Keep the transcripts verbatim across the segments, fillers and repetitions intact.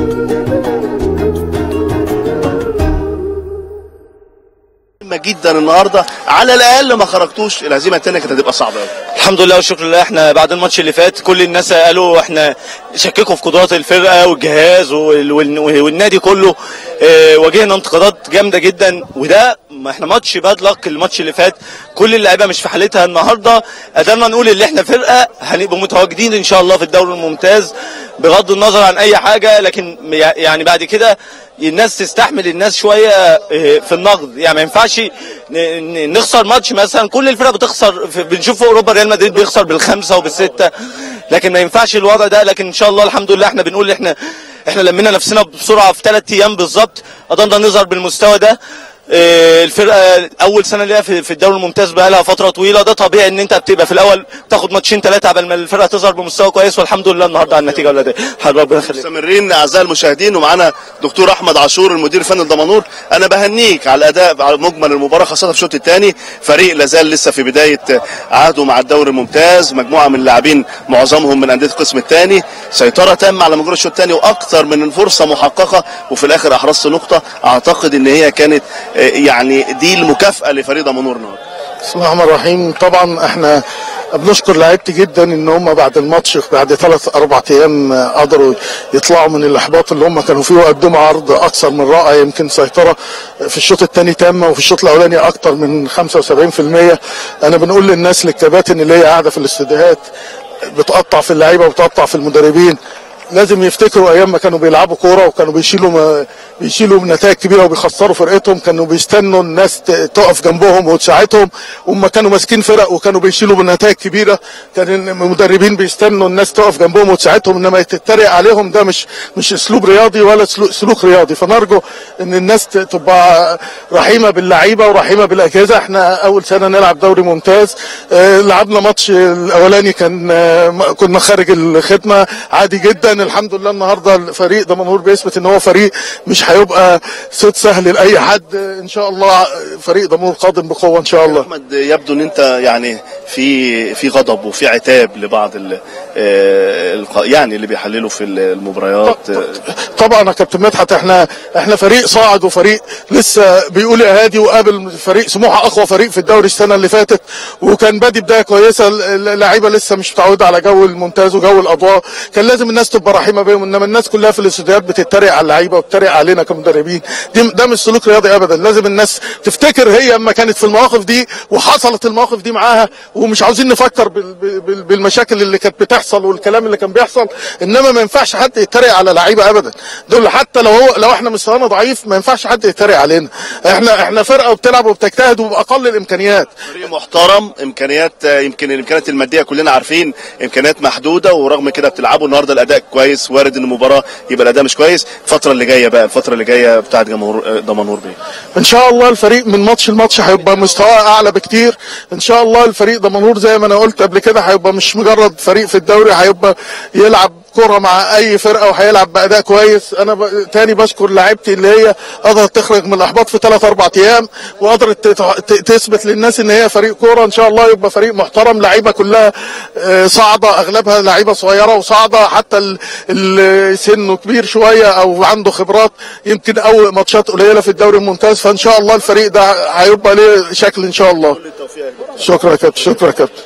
جدا النهارده، على الاقل ما خرجتوش، الهزيمه الثانيه كانت هتبقى صعبه قوي. الحمد لله والشكر لله. احنا بعد الماتش اللي فات كل الناس قالوا احنا شككوا في قدرات الفرقه والجهاز والنادي كله. اه واجهنا انتقادات جامده جدا، وده احنا ماتش باد لك. الماتش اللي فات كل اللعيبه مش في حالتها. النهارده قدرنا نقول ان احنا فرقه هنبقى متواجدين ان شاء الله في الدوري الممتاز بغض النظر عن اي حاجه. لكن يعني بعد كده الناس تستحمل الناس شويه في النقد، يعني ما ينفعش نخسر ماتش مثلا. كل الفرق بتخسر، بنشوف في اوروبا ريال مدريد بيخسر بالخمسه وبالسته، لكن ما ينفعش الوضع ده. لكن ان شاء الله الحمد لله احنا بنقول احنا احنا لمينا نفسنا بسرعه في ثلاث ايام بالظبط، قدرنا نظهر بالمستوى ده. الفرقه اول سنه ليها في الدوري الممتاز بقى لها فتره طويله، ده طبيعي ان انت بتبقى في الاول تاخد ماتشين ثلاثه قبل ما الفرقه تظهر بمستوى كويس، والحمد لله النهارده على النتيجه والاداء. ربنا يخليك. مستمرين اعزائي المشاهدين، ومعانا دكتور احمد عاشور المدير الفني لدمنهور. انا بهنيك على الاداء على مجمل المباراه، خاصه في الشوط الثاني. فريق لازال لسه في بدايه عهده مع الدوري الممتاز، مجموعه من اللاعبين معظمهم من انديه القسم الثاني، سيطره تامه على مجرى الشوط الثاني واكثر من فرصه محققه، وفي الاخر احرزت نقطه اعتقد ان هي كانت يعني دي المكافأة لفريق دمنهور النهارده. بسم الله الرحمن الرحيم. طبعا احنا بنشكر لعيبتي جدا ان هم بعد الماتش بعد ثلاث اربع ايام قدروا يطلعوا من الاحباط اللي هم كانوا فيه وقدموا عرض اكثر من رائع. يمكن سيطره في الشوط الثاني تامه، وفي الشوط الاولاني اكثر من خمسة وسبعين بالمية. انا بنقول للناس للكباتن اللي هي قاعده في الاستديوهات بتقطع في اللعيبه وبتقطع في المدربين، لازم يفتكروا ايام ما كانوا بيلعبوا كوره وكانوا بيشيلوا بيشيلوا نتائج كبيره وبيخسروا فرقتهم، كانوا بيستنوا الناس تقف جنبهم وتساعدهم. وهم كانوا ماسكين فرق وكانوا بيشيلوا بنتائج كبيره، كان المدربين بيستنوا الناس تقف جنبهم وتساعدهم، انما تتريق عليهم ده مش مش اسلوب رياضي ولا سلوك رياضي. فنرجو ان الناس تبقى رحيمه باللعيبه ورحيمه بالاجهزه. احنا اول سنه نلعب دوري ممتاز، اه لعبنا ماتش الاولاني كان اه كنا خارج الخدمه عادي جدا. الحمد لله النهارده فريق دمنهور بيثبت ان هو فريق مش هيبقى صيد سهل لاي حد. ان شاء الله فريق دمنهور قادم بقوه ان شاء الله. احمد، يبدو ان انت يعني في في غضب وفي عتاب لبعض ال يعني اللي بيحللوا في المباريات. طبعا يا كابتن مدحت، احنا احنا فريق صاعد وفريق لسه بيقول يا هادي، وقابل فريق سموحه اقوى فريق في الدوري السنه اللي فاتت، وكان بادي بدايه كويسه. اللعيبه لسه مش متعوده على جو الممتاز وجو الاضواء، كان لازم الناس تبقى رحيمه بيهم. انما الناس كلها في الاستوديوهات بتتريق على اللعيبه وبتتريق علينا كمدربين، دي ده مش سلوك رياضي ابدا. لازم الناس تفتكر هي اما كانت في المواقف دي وحصلت المواقف دي معاها، ومش عاوزين نفكر بالمشاكل اللي كانت بتحصل والكلام اللي كان بيحصل. انما ما ينفعش حد يتريق على لعيبه ابدا، دول حتى لو هو لو احنا مستوانا ضعيف ما ينفعش حد يتريق علينا. احنا احنا فرقه وبتلعب وبتجتهد وباقل الامكانيات. فريق محترم، امكانيات يمكن الامكانيات الماديه كلنا عارفين امكانيات محدوده، ورغم كده بتلعبوا النهارده الاداء كويس. وارد ان المباراه يبقى الاداء مش كويس. الفتره اللي جايه بقى الفتره اللي جايه بتاعت جمهور دمنهور بيه ان شاء الله الفريق من ماتش لماتش هيبقى مستواه اعلى بكتير ان شاء الله. الفريق دمنهور زي ما انا قلت قبل كده هيبقى مش مجرد فريق في الدوري، هيبقى يلعب كرة مع اي فرقه وهيلعب باداء كويس. انا ب... تاني بشكر لاعيبتي اللي هي قدرت تخرج من الاحباط في ثلاث اربع ايام، وقدرت ت... تثبت للناس ان هي فريق كوره. ان شاء الله يبقى فريق محترم، لعيبه كلها صاعده، اغلبها لعيبه صغيره وصاعده، حتى اللي سنه كبير شويه او عنده خبرات يمكن اول ماتشات قليله في الدوري الممتاز. فان شاء الله الفريق ده هيبقى له شكل ان شاء الله. شكرا يا كابتن. شكرا يا كابتن.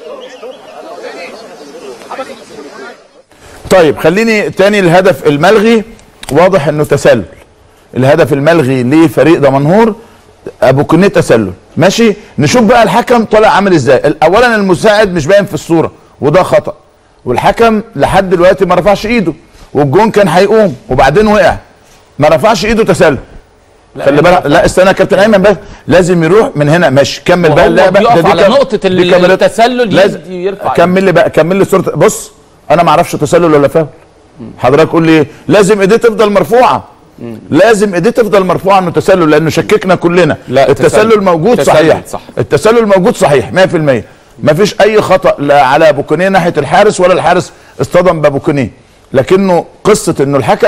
طيب خليني تاني، الهدف الملغي واضح انه تسلل. الهدف الملغي لفريق دمنهور ابو كنيه تسلل، ماشي. نشوف بقى الحكم طالع عامل ازاي. اولا المساعد مش باين في الصوره وده خطا، والحكم لحد دلوقتي ما رفعش ايده، والجون كان هيقوم وبعدين وقع ما رفعش ايده، تسلل. خلي بالك. لا استنى يا كابتن ايمن بس، لازم يروح من هنا. ماشي كمل بقى اللعبه. ده دي على نقطه التسلل يرفع. كمل لي بقى، كمل لي الصوره. بص انا ما اعرفش تسلل ولا فاول. حضرتك قول لي لازم ايديه تفضل مرفوعه. مم. لازم ايديه تفضل مرفوعه انه تسلل، لانه شككنا كلنا. لا التسلل موجود تسلل. صحيح صح. التسلل موجود صحيح مية في المية. ما فيش اي خطا لا على ابو كنيه ناحيه الحارس ولا الحارس اصطدم بابو كنيه، لكنه قصه انه الحكم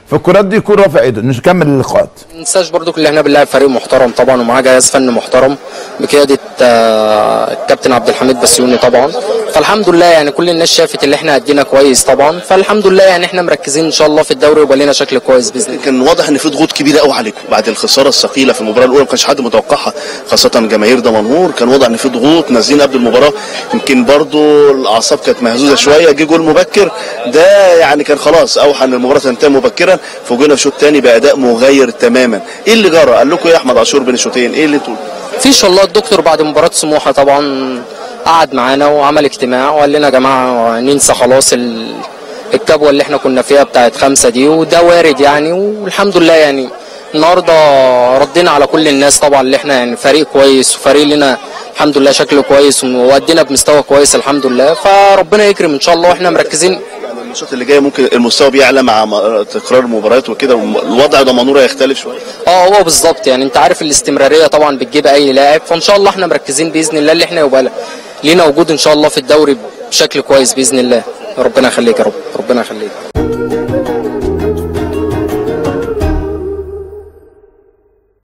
فالكرات دي يكون رافع ايده. نكمل اللقاءات. ما ننساش برضو اللي احنا بنلعب فريق محترم طبعا، ومعاه جهاز فني محترم بقياده آه الكابتن عبد الحميد بسيوني طبعا. فالحمد لله يعني كل الناس شافت اللي احنا ادينا كويس طبعا، فالحمد لله يعني احنا مركزين ان شاء الله في الدوري ويبقى لنا شكل كويس باذن الله. كان واضح ان في ضغوط كبيره قوي عليكم بعد الخساره الثقيله في المباراه الاولى، ما كانش حد متوقعها خاصه جماهير دمنهور. كان واضح ان في ضغوط نازلين قبل المباراه، يمكن برضو الاعصاب كانت مهزوزه شويه. جه جول مبكر ده يعني كان خلاص اوحى ان المباراه تنتهي مبكرا، فوجئنا في شوط ثاني باداء مغاير تماما. ايه اللي جرى؟ قال لكم ايه يا احمد عاشور بين الشوطين؟ ايه اللي تقول؟ فيش والله. الدكتور بعد مباراه سموحه طبعا قعد معانا وعمل اجتماع وقال لنا يا جماعه ننسى خلاص الكبوه اللي احنا كنا فيها بتاعت خمسه دي، وده وارد يعني. والحمد لله يعني النهارده ردينا على كل الناس طبعا اللي احنا يعني فريق كويس وفريق لنا الحمد لله شكله كويس وادينا بمستوى كويس الحمد لله، فربنا يكرم ان شاء الله واحنا مركزين. الماتشات اللي جايه ممكن المستوى بيعلى مع تكرار المباريات وكده، الوضع دمنهور هيختلف شويه. اه هو بالظبط يعني انت عارف الاستمراريه طبعا بتجيب اي لاعب، فان شاء الله احنا مركزين باذن الله اللي احنا يبقى لينا وجود ان شاء الله في الدوري بشكل كويس باذن الله. ربنا يخليك يا رب، ربنا يخليك.